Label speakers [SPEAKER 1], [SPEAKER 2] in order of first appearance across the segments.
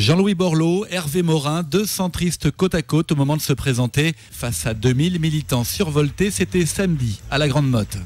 [SPEAKER 1] Jean-Louis Borloo, Hervé Morin, deux centristes côte à côte au moment de se présenter face à 2000 militants survoltés. C'était samedi à la Grande Motte.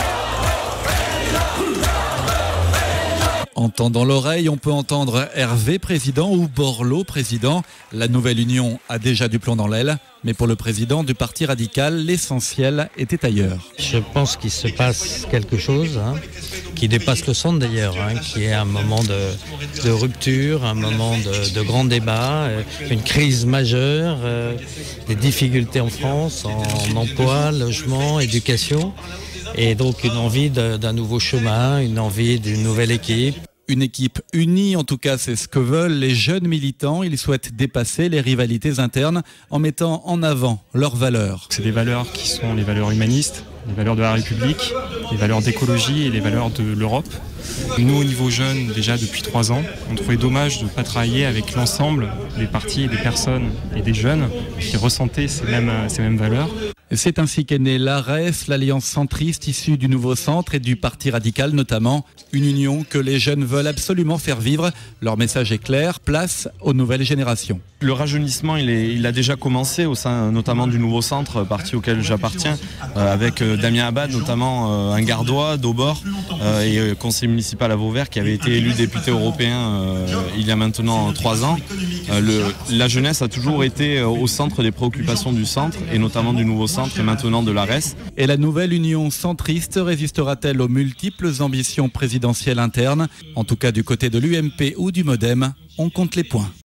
[SPEAKER 1] En tendant l'oreille, on peut entendre Hervé président ou Borloo président. La nouvelle union a déjà du plomb dans l'aile, mais pour le président du Parti radical, l'essentiel était ailleurs.
[SPEAKER 2] Je pense qu'il se passe quelque chose qui dépasse le centre d'ailleurs, qui est un moment de rupture, un moment de grand débat, une crise majeure, des difficultés en France, en emploi, logement, éducation. Et donc une envie d'un nouveau chemin, une envie d'une nouvelle équipe.
[SPEAKER 1] Une équipe unie, en tout cas c'est ce que veulent les jeunes militants. Ils souhaitent dépasser les rivalités internes en mettant en avant leurs valeurs.
[SPEAKER 3] C'est des valeurs qui sont les valeurs humanistes, les valeurs de la République, les valeurs d'écologie et les valeurs de l'Europe. Nous, au niveau jeune, déjà depuis 3 ans, on trouvait dommage de ne pas travailler avec l'ensemble des partis et des personnes et des jeunes qui ressentaient ces mêmes valeurs.
[SPEAKER 1] C'est ainsi qu'est née l'ARES, l'Alliance centriste issue du Nouveau Centre et du Parti radical notamment. Une union que les jeunes veulent absolument faire vivre. Leur message est clair, place aux nouvelles générations.
[SPEAKER 4] Le rajeunissement, il a déjà commencé au sein notamment du Nouveau Centre, parti auquel j'appartiens, avec Damien Abad, notamment un Gardois d'Aubord et conseiller municipal à Vauvert qui avait été élu député européen il y a maintenant 3 ans. La jeunesse a toujours été au centre des préoccupations du centre et notamment du Nouveau Centre et maintenant de l'ARES.
[SPEAKER 1] Et la nouvelle union centriste résistera-t-elle aux multiples ambitions présidentielles internes? En tout cas du côté de l'UMP ou du MoDem, on compte les points.